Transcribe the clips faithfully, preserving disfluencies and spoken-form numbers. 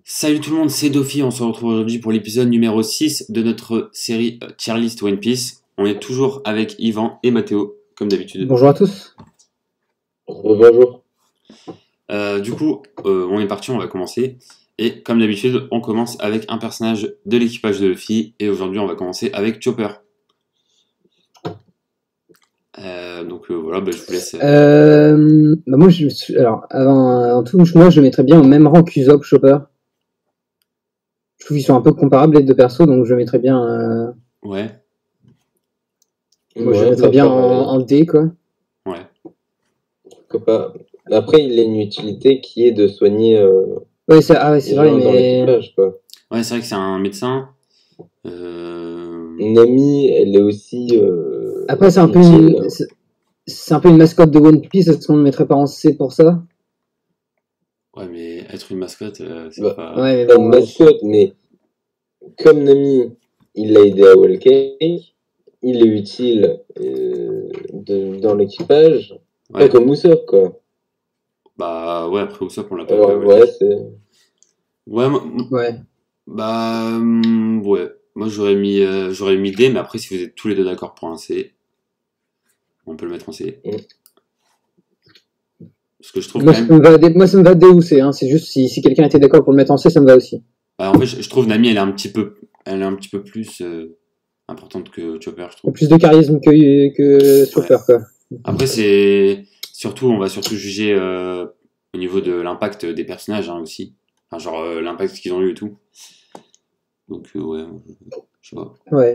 Salut tout le monde, c'est Dofi, on se retrouve aujourd'hui pour l'épisode numéro six de notre série euh, Tier List One Piece. On est toujours avec Yvan et Mathéo, comme d'habitude. Bonjour à tous. Bonjour. Euh, du coup, euh, on est parti, on va commencer. Et comme d'habitude, on commence avec un personnage de l'équipage de Luffy. Et aujourd'hui, on va commencer avec Chopper. Euh, donc euh, voilà, bah, je vous laisse. Euh, bah moi, je, alors, avant, avant tout, moi, je le mettrais bien au même rang qu'Usopp, Chopper. Je trouve qu'ils sont un peu comparables les deux persos, donc je le mettrais bien. Euh... Ouais. Moi, je Ouais, le mettrais bien en, pareil. en D, quoi. Ouais. Pourquoi pas. Après, il a une utilité qui est de soigner euh, Ouais, c'est ah, ouais, c'est les vrai, gens dans mais. l'équipage, quoi. Ouais, c'est vrai que c'est un médecin. Euh... Nami, elle est aussi. Euh, Après, c'est un peu utile. une, c'est, c'est un peu une mascotte de One Piece. Est-ce qu'on ne le mettrait pas en C pour ça? Ouais, mais être une mascotte, euh, c'est Bah, pas. Ouais, mais Pas bon. une ouais. mascotte, mais comme Nami, il l'a aidé à Whole Cake, il est utile euh, de- dans l'équipage. Ouais. Pas comme Usopp, quoi. Bah ouais, après Usopp, on l'a pas Alors, vu. Ouais, ouais, c'est. ouais, moi- Ouais. bah hum, ouais. Moi j'aurais mis euh, j'aurais mis D, mais après si vous êtes tous les deux d'accord pour un C, on peut le mettre en C. Mm. Parce que je trouve Moi, quand ça même. me va, D- moi, ça me va D ou C. Hein. C'est juste si, si quelqu'un était d'accord pour le mettre en C, ça me va aussi. Bah, en fait, je, je trouve Nami, elle est un petit peu, elle est un petit peu plus euh, importante que Chopper, je Il y a trouve. plus de charisme que, que Chopper, quoi. Après c'est surtout, on va surtout juger euh, au niveau de l'impact des personnages hein, aussi. Enfin, genre euh, l'impact qu'ils ont eu et tout. Donc euh, ouais, je sais pas. Ouais.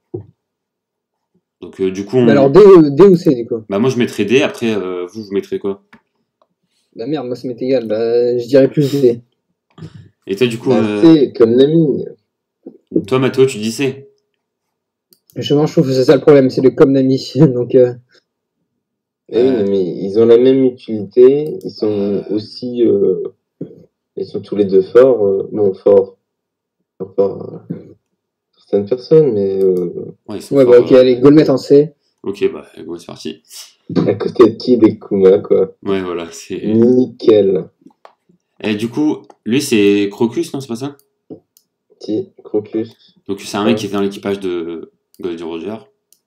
Donc euh, du coup, on... Bah alors D, D ou C, du coup. bah moi je mettrais D. Après euh, vous vous mettrez quoi? Bah merde, moi ça m'est égal, bah je dirais plus D. Et toi du coup, Bah, euh, c'est comme Nami. toi Mathéo, tu dis C. Justement, je trouve que c'est ça le problème, c'est le comme Nami. Donc, euh, Eh oui, Euh, mais ils ont la même utilité, ils sont Euh. aussi, euh, ils sont tous les deux forts, euh, bon, forts, par rapport à certaines personnes, mais euh, ouais, ils sont ouais, forts, bah ok, euh, allez, go le mettre en C. Ok, bah go, c'est parti. à côté de Kid et Kuma, quoi. Ouais, voilà, c'est. Nickel. Et du coup, lui c'est Crocus, non, c'est pas ça? Petit Crocus. Donc c'est un mec Ouais. qui était dans l'équipage de Goldie Roger.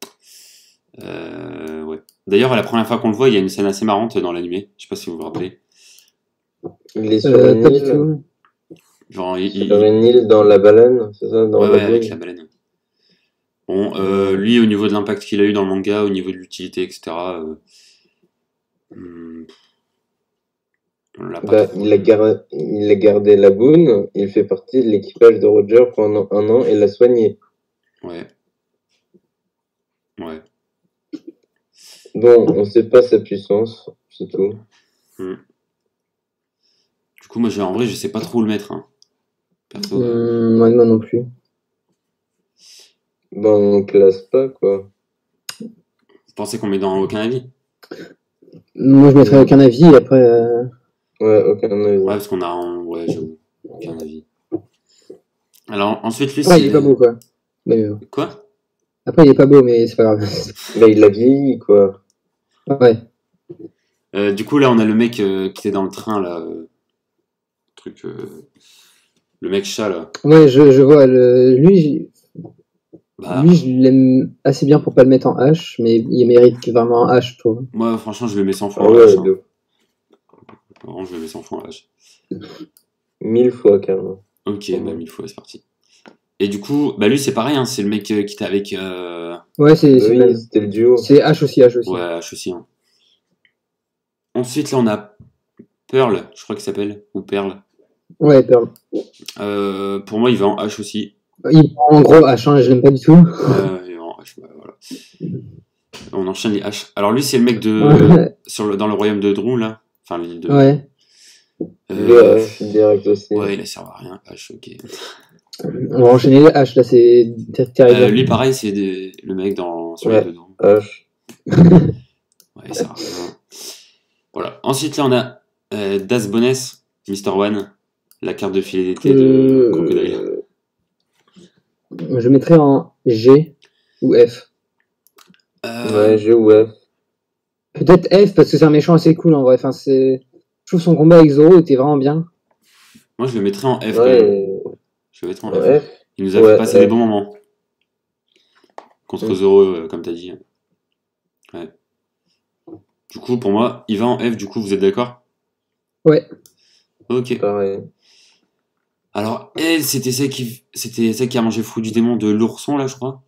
Euh, ouais. D'ailleurs, la première fois qu'on le voit, il y a une scène assez marrante dans l'animé. Je sais pas si vous vous rappelez. Il est sur Euh, une pas du île, tout. Genre, il, il- sur une île dans la baleine, c'est ça, dans ouais, la ouais, avec baleine. la baleine. Bon, euh, lui, au niveau de l'impact qu'il a eu dans le manga, au niveau de l'utilité, et cetera. Euh, hmm, on l'a pas Bah, trop. il a, gar- il a gardé la boune, il fait partie de l'équipage de Roger pendant un an et l'a soigné. Ouais. Ouais. Bon, on sait pas sa puissance, c'est tout. Du coup, moi, je- en vrai, je sais pas trop où le mettre. Hein. Perso. euh, Hum, moi, moi non plus. Bah, on classe pas, quoi. Vous pensez qu'on met dans aucun avis? Moi, je mettrais aucun avis, après. Euh... Ouais, aucun avis. Ouais, parce qu'on a. un- Ouais, j'avoue. Aucun avis. Alors, ensuite, lui, Ouais, c'est. il est pas beau, quoi. Mais, euh, Quoi? après, il est pas beau, mais c'est pas grave. Bah, il a vieilli, quoi. Ouais. Euh, du coup, là, on a le mec euh, qui était dans le train, là. euh, Truc. euh, Le mec chat, là. Ouais, je, je vois. Le... Lui, j'- Bah, lui, je l'aime assez bien pour pas le mettre en H, mais il mérite vraiment un H, je trouve. moi, franchement, je le mets cent fois Ah en ouais, H. Hein. de Vraiment, je le mets cent fois en H. mille fois, carrément. Ok, bah, mille fois, c'est parti. Et du coup, bah, lui, c'est pareil, hein, c'est le mec euh, qui était avec. Euh... Ouais, c'est c'est le Oui, même. c'était le duo. C'est H aussi, H aussi. Ouais, H aussi. Hein. Ensuite, là, on a Pearl, je crois qu'il s'appelle, ou Pearl. Ouais, Pearl. Euh, pour moi, il va en H aussi. Il prend en gros H, hein, je l'aime pas du tout. Ouais, il va en H, ouais, voilà. On enchaîne les H. Alors, lui, c'est le mec de. Ouais. Sur le... dans le royaume de Drew, là. Enfin, l'île de. Ouais. Euh, Le H, direct aussi. Ouais, il ne sert à rien, H, ok. On va enchaîner les H, là, c'est ter- terrible. Euh, lui, pareil, c'est des... le mec dans... sur Ouais. l'île de Drew. H. Ouais, il sert à rien. Voilà. Ensuite, là, on a euh, Das Bones, mister One, la carte de filet d'été de Euh, Crocodile. Je mettrais en G ou F. Euh, Ouais, G ou F. Peut-être F parce que c'est un méchant assez cool en vrai. Enfin, c'est... Je trouve son combat avec Zoro était vraiment bien. Moi, je le mettrais en F quand même. Ouais, Je le mettrais en en F. F. Il nous a fait Ouais, passer des F. bons moments. Contre Mm. Zoro, euh, comme t'as dit. Ouais. Du coup, pour moi, il va en F, du coup, vous êtes d'accord? Ouais. Ok. Pareil. Alors, elle, c'était celle qui, c'était celle qui a mangé le fruit du démon de l'ourson, là, je crois.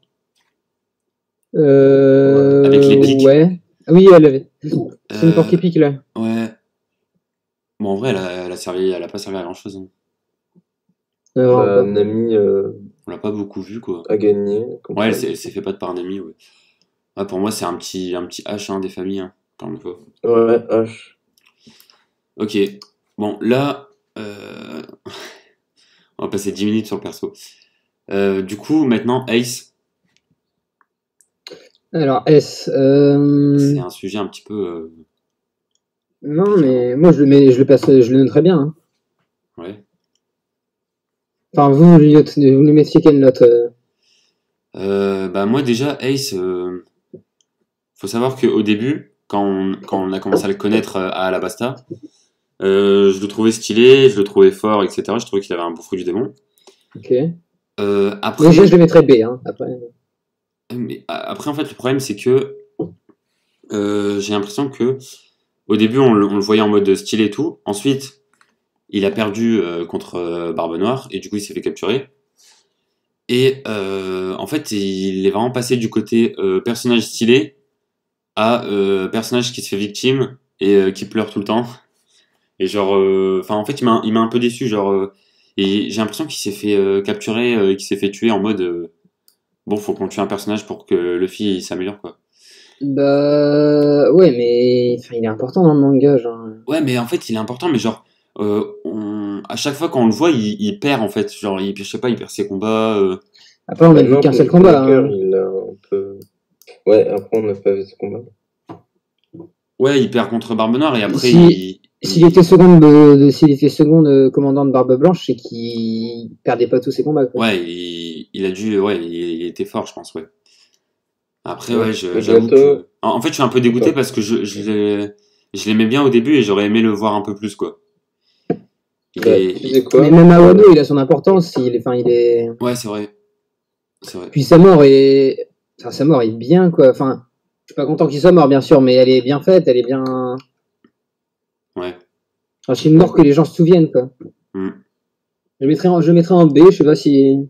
Euh, Avec les pics. ouais. Ah oui, elle avait. C'est une porc Euh, épic là. ouais. Bon, en vrai, elle a, elle a servi, elle a pas servi à grand chose. Hein. Euh, vraiment Bah, pas. Nami euh, On l'a pas beaucoup vu, quoi. a gagné. Comme Ouais, elle ça. s'est elle s'est fait pas de par Nami, ouais. Ouais, pour moi, c'est un petit, un petit H hein, des familles, hein, encore une fois. Ouais, H. Ok. Bon, là, euh, on va passer dix minutes sur le perso. Euh, du coup, maintenant, Ace, Alors, S. Euh... c'est un sujet un petit peu. euh, Non, mais moi je le mets, je le passe, je le noterais bien. Hein. Ouais. Enfin, vous, vous lui, note- vous lui mettiez quelle note euh Euh, bah, moi, déjà, Ace, euh, faut savoir qu'au début, quand on, quand on a commencé à le connaître euh, à Alabasta, euh, je le trouvais stylé, je le trouvais fort, et cetera. Je trouvais qu'il avait un beau fruit du démon. Ok. Euh, Moi, après, déjà, je le mettrais B. Hein, après. mais, après, en fait, le problème, c'est que euh, j'ai l'impression que au début, on, le- on le voyait en mode stylé et tout. Ensuite, il a perdu euh, contre euh, Barbe Noire et du coup, il s'est fait capturer. Et euh, en fait, il est vraiment passé du côté euh, personnage stylé à euh, personnage qui se fait victime et euh, qui pleure tout le temps. Et genre, euh, enfin, en fait, il m'a il m'a un peu déçu. Genre, euh, et j'ai l'impression qu'il s'est fait euh, capturer, euh, qu'il s'est fait tuer en mode euh, bon, faut qu'on tue un personnage pour que Luffy il s'améliore, quoi. Bah, ouais, mais enfin, il est important dans le manga, genre. Ouais, mais en fait, il est important, mais genre, euh, on- à chaque fois quand on le voit, il, il perd en fait. Genre, il, je sais pas, il perd ses combats. euh, Après, on a vu Maintenant, qu'un seul contre combat. Joker, Hein. il a un peu. Ouais, après, on n'a pas vu ce combat. Ouais, il perd contre Barbe Noire et après, Si, il, s'il il- était seconde, de, de- s'il était seconde euh, commandant de Barbe Blanche, c'est qu'il perdait pas tous ses combats. Quoi. ouais, il, il a dû, ouais, il, il était fort, je pense, ouais. Après, ouais, Ouais. je- Et j'avoue bientôt. que, en, en fait, je suis un peu dégoûté Attends. parce que je, je l'ai- je l'aimais bien au début et j'aurais aimé le voir un peu plus, quoi. Il Bah, est, tu il- sais quoi? Mais même Awano, Euh, il a son importance. Il est, enfin, il est. ouais, c'est vrai, c'est vrai. Puis sa mort est, enfin, sa mort est bien quoi. Enfin, je suis pas content qu'il soit mort bien sûr, mais elle est bien faite, elle est bien. Ouais. Enfin, c'est une mort que les gens se souviennent quoi. Hmm. Je le mettrais en, je le mettrais en B. Je sais pas si.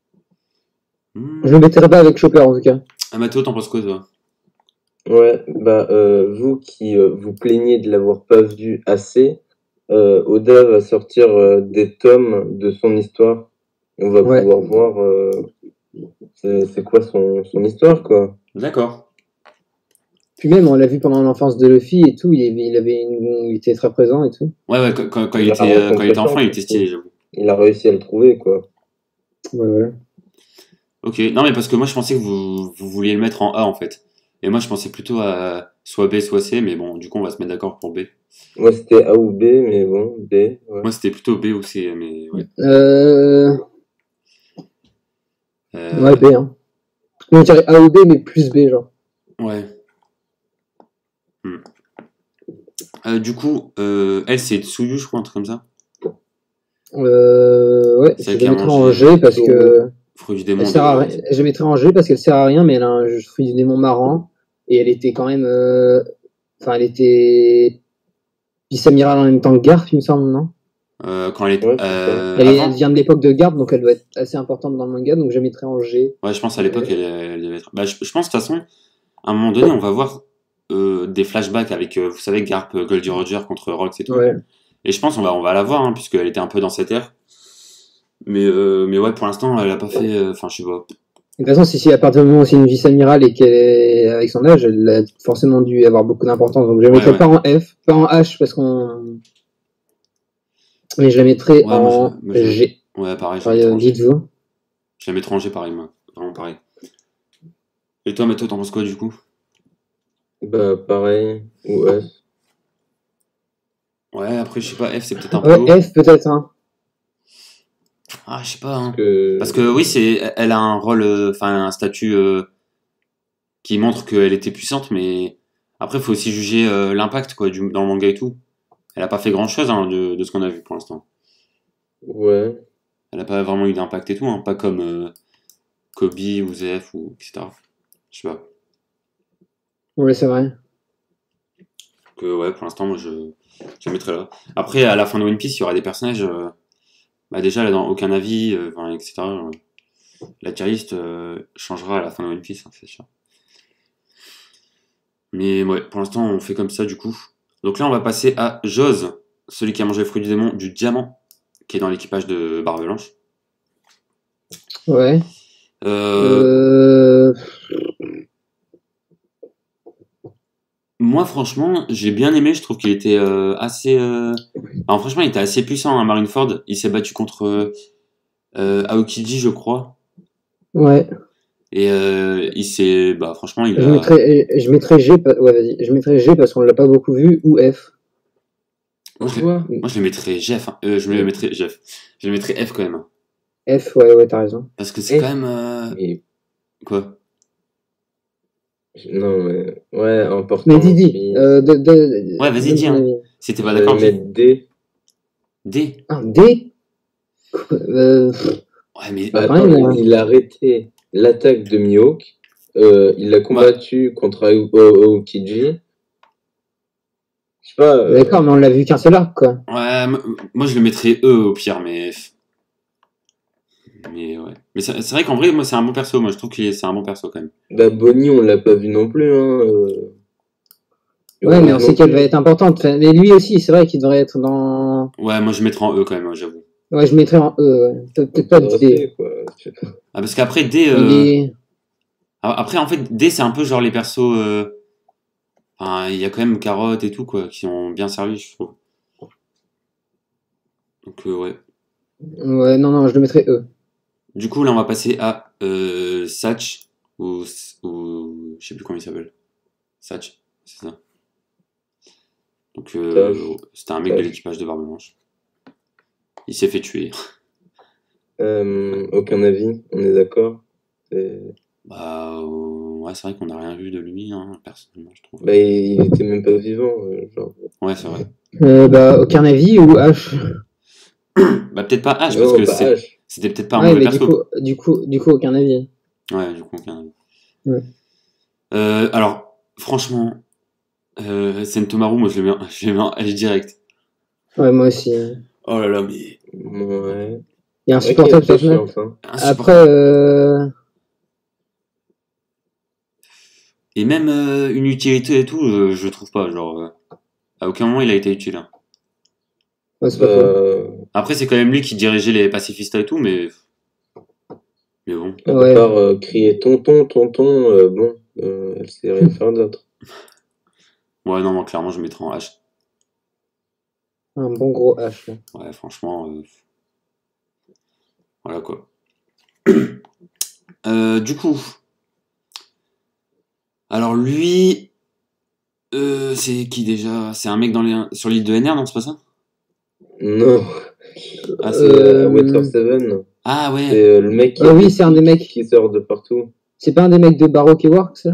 Hmm. Je le mettrais pas avec Chopper en tout cas. Ah, Mathéo, t'en penses quoi, toi? Ouais, bah, euh, vous qui euh, vous plaignez de l'avoir pas vu assez, euh, Oda va sortir euh, des tomes de son histoire. On va Ouais. pouvoir voir euh, c'est c'est quoi son, son histoire, quoi. D'accord. Puis même, on l'a vu pendant l'enfance de Luffy et tout. Il, avait, il, avait une- il était très présent et tout. Ouais, ouais, quand, quand, quand il Il a était, euh, quand il rencontré était enfant, Shanks il était aussi. stylé, j'avoue. Il a réussi à le trouver, quoi. Ouais, voilà. Ok, non mais parce que moi je pensais que vous, vous vouliez le mettre en A en fait. Et moi je pensais plutôt à soit B, soit C, mais bon, du coup on va se mettre d'accord pour B. Moi, c'était A ou B, mais bon, B, ouais. Moi c'était plutôt B ou C, mais ouais. Euh... Euh, Ouais, B. Hein. Non, je dirais A ou B, mais plus B genre. ouais. Hmm. Euh, du coup, euh, elle c'est Tsuyu, je crois, un truc comme ça. Euh... Ouais, Celle je qui le a mettrais en mangé G parce Tsuyu. que. fruit du Elle démon sert à de. rien. Je la mettrais en G parce qu'elle sert à rien, mais elle a un jeu fruit du démon marrant. Et elle était quand même. euh, Enfin, elle était vice-amiral en même temps que Garp, il me semble, non Euh, quand elle est. Ouais, c'est ça. Euh, elle, est- elle avant. vient de l'époque de Garp, donc elle doit être assez importante dans le manga, donc je la mettrais en G. Ouais, je pense à l'époque elle, elle devait être. Bah, je, je pense de toute façon, à un moment donné, on va voir euh, des flashbacks avec, euh, vous savez, Garp, euh, Goldie Roger contre Rox et tout. Ouais. Et je pense on va, on va la voir, hein, puisqu'elle était un peu dans cette ère. Mais, euh, mais ouais, pour l'instant, elle a pas fait. euh, Enfin, je sais pas. De toute façon, si, si à partir du moment où c'est une vice-amiral et qu'elle est avec son âge, elle a forcément dû avoir beaucoup d'importance. Donc je la Ouais, mettrais ouais. pas en F, pas en H parce qu'on. Mais je la mettrais Ouais, moi, en je, moi, je- G. Ouais, pareil, je la Pareil, mettrais euh, en G. dites-vous. Je la mettrais en G, pareil, moi. Vraiment pareil. Et toi, Mathieu, t'en penses quoi, du coup? Bah, pareil, ou F. Ouais, après, je sais pas, F, c'est peut-être un peu haut. Ouais, F peut-être. Hein. Ah, je sais pas, hein. Que... Parce que oui, c'est, elle a un rôle, euh, enfin, un statut euh, qui montre qu'elle était puissante, mais après, il faut aussi juger euh, l'impact, quoi, du, dans le manga et tout. Elle a pas fait grand-chose, hein, de, de ce qu'on a vu pour l'instant. Ouais. Elle a pas vraiment eu d'impact et tout, hein, pas comme euh, Kobe ou Zef ou et cetera. Je sais pas. Ouais, c'est vrai. Que ouais, pour l'instant, moi, je, je mettrais là. Après, à la fin de One Piece, il y aura des personnages. euh, bah déjà, là, dans aucun avis, euh, enfin, et cetera. euh, la tier list euh, changera à la fin de One Piece, hein, c'est sûr. Mais ouais, pour l'instant, on fait comme ça, du coup. Donc là, on va passer à Joz, celui qui a mangé le fruit du démon du diamant, qui est dans l'équipage de Barbe Blanche. Ouais. Euh, Euh... Moi, franchement, j'ai bien aimé. Je trouve qu'il était euh, assez. Euh... Alors, franchement, il était assez puissant, hein, Marineford. Il s'est battu contre euh, Aokiji, je crois. Ouais. Et euh, il s'est. Bah, franchement, il Je a. mettrais, je mettrais G, pa- ouais, vas-y. Je mettrais G parce qu'on l'a pas beaucoup vu, ou F. Moi, je, le- Quoi? moi, je le mettrais Jeff. hein. Euh, je le mettrais Jeff. Je le mettrais F quand même. hein. F, ouais, ouais, t'as raison. Parce que c'est F. quand même. euh, Mais Quoi? non, mais ouais, important. Mais dis, dis, puis euh, de, de, Ouais, vas-y, donne dis. ton Hein. avis. Si t'es pas je vais d'accord, dis. mettre D. D. Un D? Euh, pff, Ouais, mais. Bah, quand attends, même, hein. il a arrêté l'attaque de Mihawk. Euh, il l'a combattu contre Ao- Ao- Aokiji. Je sais pas. euh, D'accord, mais on l'a vu qu'un seul arc, quoi. Ouais, m- moi, je le mettrais E au pire, mais. Mais ouais. Mais c'est c'est vrai qu'en vrai, moi, c'est un bon perso. Moi, je trouve que c'est un bon perso quand même. Bah, Bonnie, on l'a pas vu non plus. Hein. euh. Et Ouais, mais Rose on sait non qu'elle plus. va être importante. Enfin, mais lui aussi, c'est vrai qu'il devrait être dans. Ouais, moi, je mettrais en E quand même, hein, j'avoue. Ouais, je mettrais en E, ouais. Pe- Peut-être Pas pas de D. respect, quoi. Je sais pas. Ah, parce qu'après, D. Il euh, est. ah, Après, en fait, D, c'est un peu genre les persos. euh, Enfin, il y a quand même Carotte et tout, quoi, qui ont bien servi, je trouve. Donc, euh, ouais. Ouais, non, non, je le mettrais E. Du coup, là, on va passer à euh, Satch, ou, ou. Je sais plus comment il s'appelle. Satch, c'est ça. Donc, euh, Tâche. c'était un mec de Tâche. l'équipage de Barbe Blanche. Il s'est fait tuer. Euh, aucun avis, on est d'accord. C'est- Bah, euh, ouais, c'est vrai qu'on n'a rien vu de lui, hein, personnellement, je trouve. Bah, il, il était même pas vivant. euh, genre. Ouais, c'est vrai. Euh, bah, aucun avis ou H. Bah, peut-être pas H, parce Non, que pas c'est- H. c'était peut-être pas un Ouais, mauvais mais du perso. coup, du coup, du coup, aucun avis. Ouais, du coup, aucun avis. Ouais. Euh, alors, franchement, euh, Sentomaru, moi, je le mets en, je le mets en H direct. Ouais, moi aussi. Oh là là, mais Ouais. Il est C'est vrai qu'il est insupportable très cette map. chiant, ça. Après, insupportable. euh... Et même euh, une utilité et tout, euh, je trouve pas. Genre, euh, à aucun moment il a été utile. hein. ouais, c'est pas faux. Bah, Après, c'est quand même lui qui dirigeait les pacifistes et tout, mais. Mais bon. à Ouais. part euh, crier tonton, tonton, euh, bon, euh, elle sait rien faire d'autre. Ouais, non, non, clairement, je mettrais en H. Un bon gros H. Là. Ouais, franchement. euh, Voilà quoi. Euh, du coup. Alors lui. Euh, c'est qui déjà? C'est un mec dans les... sur l'île de N R, non? C'est pas ça? Non, Ah, c'est c'est. euh, Euh... Water Seven. Ah C'est ouais. euh, le mec qui, Ah a oui, des c'est un des pics mecs. qui sort de partout. C'est pas un des mecs de Baroque et Works, ça?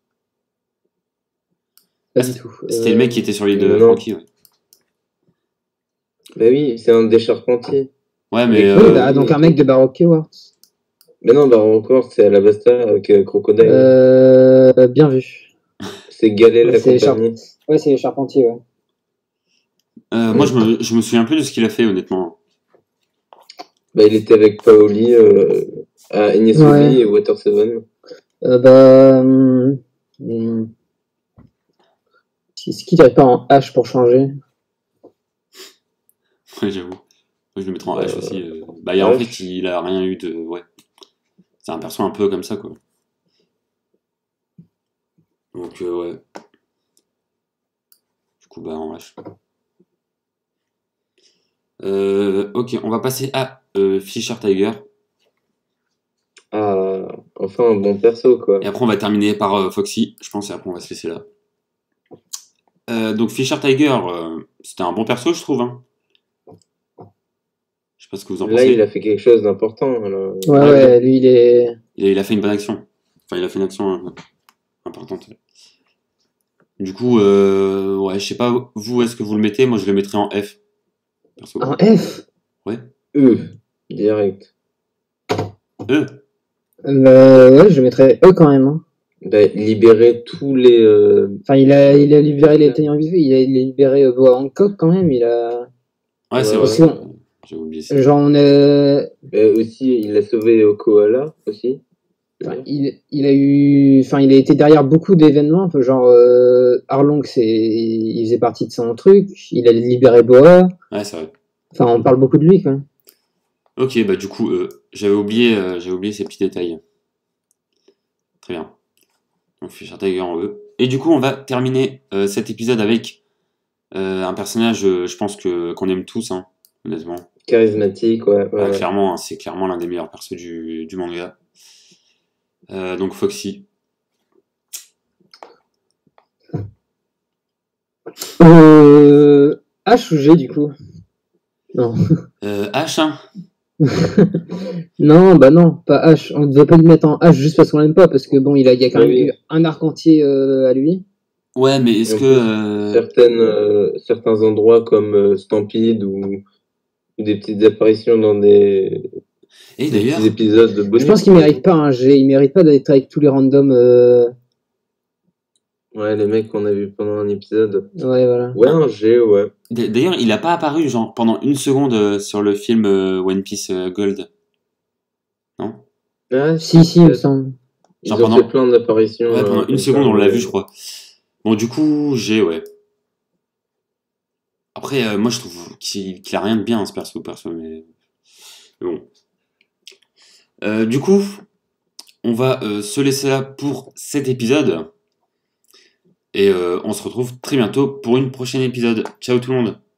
Pas Ah, du c'était tout. c'était le Euh... mec qui était sur l'île de Non. Frankie, ouais. Bah oui, c'est un des charpentiers. Ouais, mais. Avec, Oui, euh, bah, donc un mec de Baroque et Works. Mais non, bah encore, c'est Alabasta avec euh, Crocodile. Euh... Bien vu. C'est Galet la C'est les char- compagnie. Ouais, c'est les charpentiers, ouais. euh, moi, je me, je me souviens plus de ce qu'il a fait, honnêtement. Bah, il était avec Paoli euh, à Enies Ouais. Lobby et Water Seven. Euh, bah... hum, hum. Est-ce qu'il irait pas en H pour changer? Ouais, j'avoue. Moi, je le mettrais en H Euh, aussi. euh. Bah, il y a, en H. fait, il a rien eu de. Ouais. C'est un perso un peu comme ça, quoi. Donc, euh, ouais. Du coup, bah, en H. Euh, ok, on va passer à euh, Fisher Tiger. Ah, enfin un bon perso, quoi. Et après, on va terminer par euh, Foxy, je pense, et après, on va se laisser là. Euh, donc, Fisher Tiger, euh, c'était un bon perso, je trouve. Hein. Je sais pas ce que vous en Là, pensez. il a fait quelque chose d'important. alors. Ouais, Ouais, ouais, lui, il est... Il a, il a fait une bonne action. Enfin, il a fait une action euh, importante. Du coup, euh, ouais, je sais pas, vous, est-ce que vous le mettez? Moi, je le mettrais en F. Perso. En F? Ouais. E, direct. E. Euh, ouais, je mettrais E quand même. Hein. Bah, libérer tous les. Euh... Enfin, il a, il a libéré les tenants vivants, il a, il a libéré euh, Boa Hancock quand même. Il a. Ouais, c'est Ouais, vrai. Aussi, on- J'ai oublié ça. genre, on a. Euh, aussi, il a sauvé euh, Koala aussi. Enfin, il, il a eu, enfin, il a été derrière beaucoup d'événements, un peu genre euh, Arlong, c'est, il faisait partie de son truc. Il a libéré Boa. Ouais, c'est vrai. Enfin, on parle beaucoup de lui, quoi. Ok, bah du coup, euh, j'avais oublié, euh, j'avais oublié ces petits détails. Très bien. Donc Fisher Tiger en E. Et du coup, on va terminer euh, cet épisode avec euh, un personnage, euh, je pense que qu'on aime tous, hein, honnêtement. Charismatique, ouais. ouais, Ah, ouais. clairement, hein, c'est clairement l'un des meilleurs persos du, du manga. Euh, donc Foxy. Euh, H ou G, du coup? Non. Euh, H, hein. Non, bah non, pas H. On ne devait pas le mettre en H juste parce qu'on l'aime pas, parce que bon, il a, il y a quand Oui, même oui. eu un arc entier euh, à lui. Ouais, mais Et est-ce en que... plus, euh, certaines, euh, certains endroits comme euh, Stampede ou, ou des petites apparitions dans des, Et des d'ailleurs, petits épisodes de bonus. Je pense qu'il mérite pas un G. Il mérite pas d'être avec tous les randoms. euh, Ouais, les mecs qu'on a vu pendant un épisode. Ouais, voilà. Ouais, un G, ouais. d- d'ailleurs, il a pas apparu genre pendant une seconde euh, sur le film euh, One Piece euh, Gold. Non? Ah, Si, si, il me peut-être. semble. Ils Genre ont pendant- fait plein d'apparitions. Ouais, euh, pendant comme une ça, seconde, on l'a mais- vu, je crois. Bon, du coup, j'ai, ouais. Après, euh, moi, je trouve qu'il qu'il a rien de bien, ce perso, perso, mais... mais bon. Euh, du coup, on va euh, se laisser là pour cet épisode. Et euh, on se retrouve très bientôt pour une prochaine épisode. Ciao tout le monde!